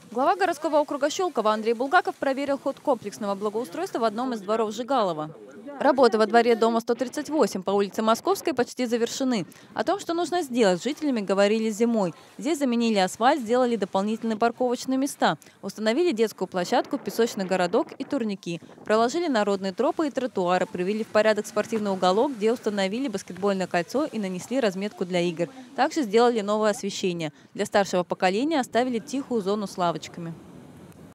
Глава городского округа Щелково Андрей Булгаков проверил ход комплексного благоустройства в одном из дворов Жигалова. Работы во дворе дома 138 по улице Московской почти завершены. О том, что нужно сделать, с жителями говорили зимой. Здесь заменили асфальт, сделали дополнительные парковочные места, установили детскую площадку, песочный городок и турники, проложили народные тропы и тротуары, привели в порядок спортивный уголок, где установили баскетбольное кольцо и нанесли разметку для игр. Также сделали новое освещение. Для старшего поколения оставили тихую зону с лавочками.